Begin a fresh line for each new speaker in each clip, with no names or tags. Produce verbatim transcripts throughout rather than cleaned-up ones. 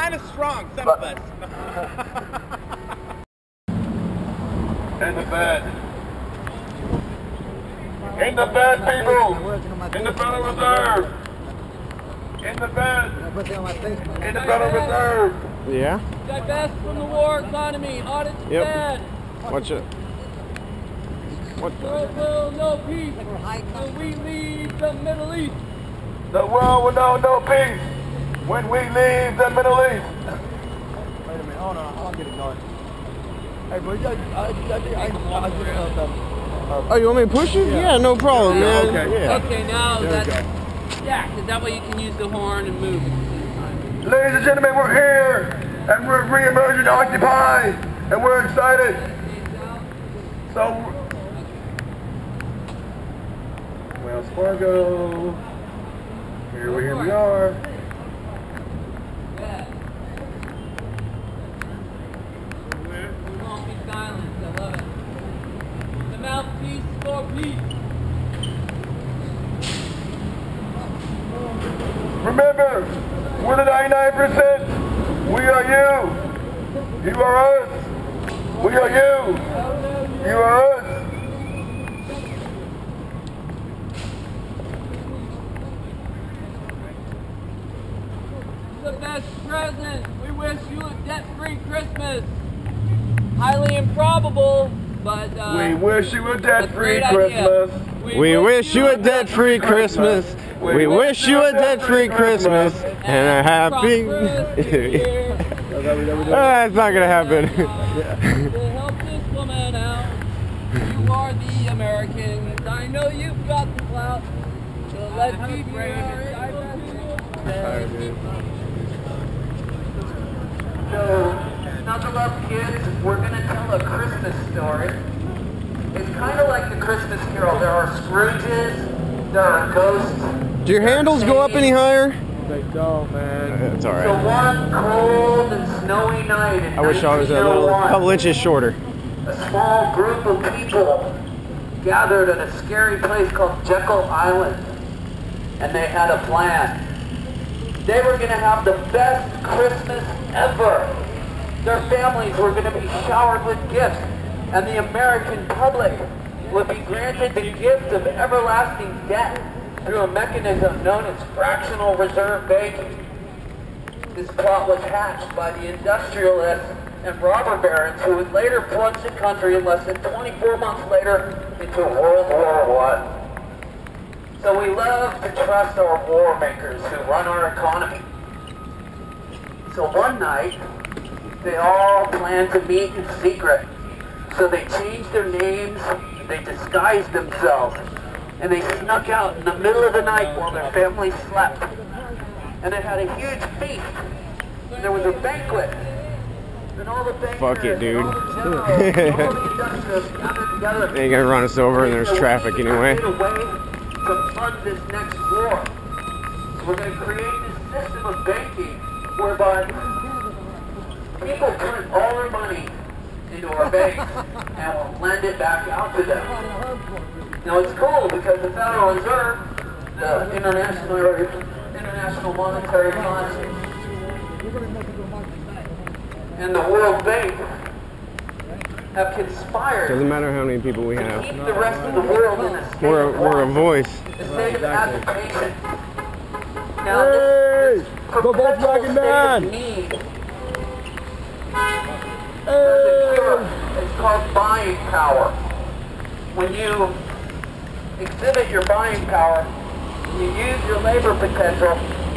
kind of strong, some of us.
In the bed. In the bed, people. In the Federal Reserve. In the bed. In the Federal Reserve.
Yeah?
Divest from the war economy. Audit the
Yep.
Fed.
Watch it. What the?
World will know peace when we leave the Middle East.
The world will know no peace when we leave the Middle East.
Wait a minute, hold on, I'll get it going. Hey, bro, I, I, I, I, I just uh,
Oh, you want me to push it? Yeah, yeah no problem,
yeah,
man.
Okay.
Yeah.
Okay, now
there
that's,
we go.
yeah, because that way you can use the horn and move at the same time.
Ladies and gentlemen, we're here, and we're re-emerging Occupy, and we're excited. So, Wells Fargo, here we, here we are.
Yeah. We won't be silenced, I love it. The mouthpiece for peace.
Remember, we're the ninety-nine percent. We are you. You are us. We are you. You are us.
The best present. We wish you a debt-free Christmas. Highly improbable, but uh,
We wish you a debt-free
great idea.
Christmas.
We,
We wish you a debt-free Christmas. We wish you a debt-free Christmas and a happy. That's not gonna happen.
To help this woman out, you are the Americans. I know you've got the clout. So let's keep you So, snuggle up, kids. We're gonna tell a Christmas story. It's kind of like the Christmas Carol. There are Scrooges, there are ghosts.
Do your handles go up any higher?
They don't, man.
That's
So
alright.
one cold and snowy night in
I wish I was a little, couple inches shorter.
a small group of people gathered at a scary place called Jekyll Island, and they had a plan. They were going to have the best Christmas ever. Their families were going to be showered with gifts, and the American public would be granted the gift of everlasting debt through a mechanism known as fractional reserve banking. This plot was hatched by the industrialists and robber barons who would later plunge the country in less than twenty-four months later into World War One. So we love to trust our war makers who run our economy. So one night, they all planned to meet in secret. So they changed their names, they disguised themselves, and they snuck out in the middle of the night while their families slept. And they had a huge feast. And there was a banquet. And all the bankers,
Fuck it, dude.
all the generals, all the industrialists gathered together.
They ain't gonna run us over and there's traffic anyway.
To fund this next war. So we're going to create this system of banking whereby people put all their money into our banks and we'll lend it back out to them. Now it's cool because the Federal Reserve, the International, International Monetary Fund, and the World Bank have conspired
Doesn't matter how many people we
to
have.
keep the rest of the world in a state
We're
of
a, we're a
war.
voice.
The state of agitation. Now,
Hey!
this, this
Go
perpetual
Volkswagen
state
man!
of need,
Hey!
there's a cure. It's called buying power. When you exhibit your buying power, you use your labor potential,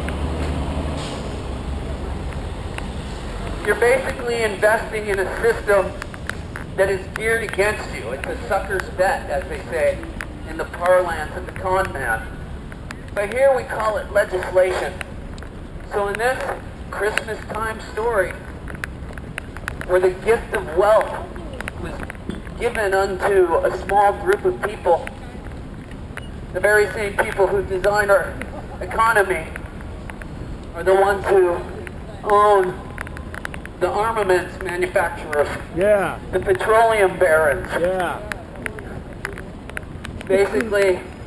you're basically investing in a system that is geared against you. It's a sucker's bet, as they say in the parlance of the con man. But here we call it legislation. So in this Christmas time story, where the gift of wealth was given unto a small group of people, the very same people who design our economy are the ones who own the armaments manufacturers,
Yeah,
the petroleum barons.
yeah.
Basically,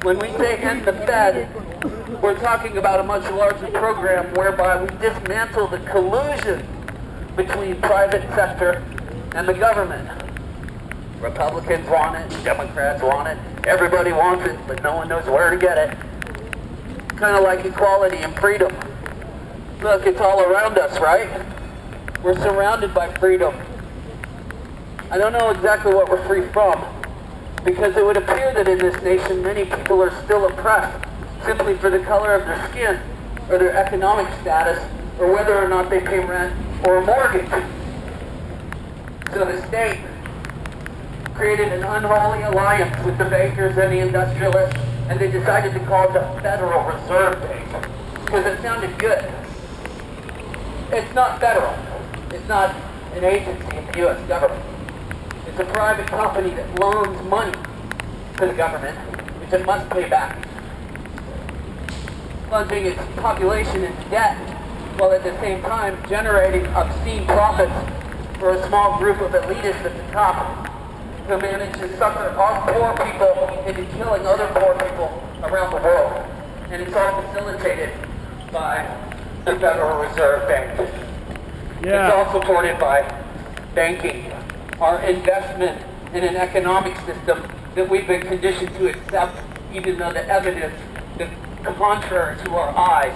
When we say end the Fed, we're talking about a much larger program whereby we dismantle the collusion between private sector and the government. Republicans want it, Democrats want it, everybody wants it, but no one knows where to get it. Kind of like equality and freedom. Look, it's all around us, right? We're surrounded by freedom. I don't know exactly what we're free from, because it would appear that in this nation many people are still oppressed simply for the color of their skin, or their economic status, or whether or not they pay rent or a mortgage. So the state created an unholy alliance with the bankers and the industrialists, and they decided to call it the Federal Reserve Bank, because it sounded good. It's not federal. It's not an agency of the U S government. It's a private company that loans money to the government, which it must pay back, plunging its population into debt, while at the same time generating obscene profits for a small group of elitists at the top who manage to sucker our poor people into killing other poor people around the world. And it's all facilitated by the Federal Reserve Bank.
Yeah.
It's all supported by banking, our investment in an economic system that we've been conditioned to accept, even though the evidence is contrary to our eyes.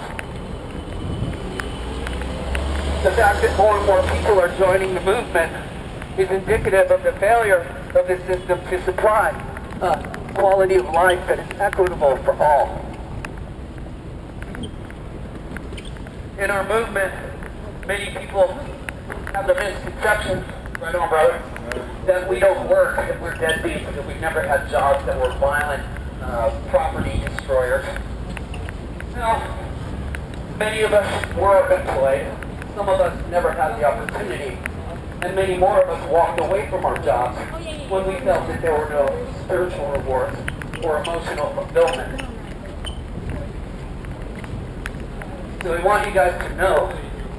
The fact that more and more people are joining the movement is indicative of the failure of the system to supply a quality of life that is equitable for all. In our movement, many people have the misconception, right on brother, that we don't work, that we're deadbeats, that we've never had jobs, that we're violent uh, property destroyers. Now, many of us were employed, some of us never had the opportunity, and many more of us walked away from our jobs when we felt that there were no spiritual rewards or emotional fulfillment. So we want you guys to know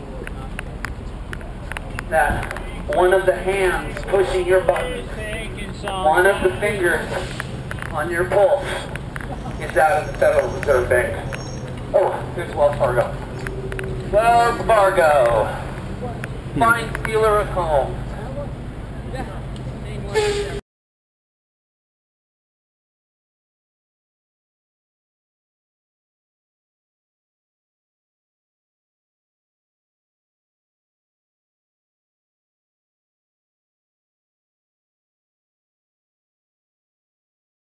that one of the hands pushing your buttons, one of the fingers on your pulse is that of the Federal Reserve Bank. Oh, here's Wells Fargo. Wells Fargo, fine stealer of homes.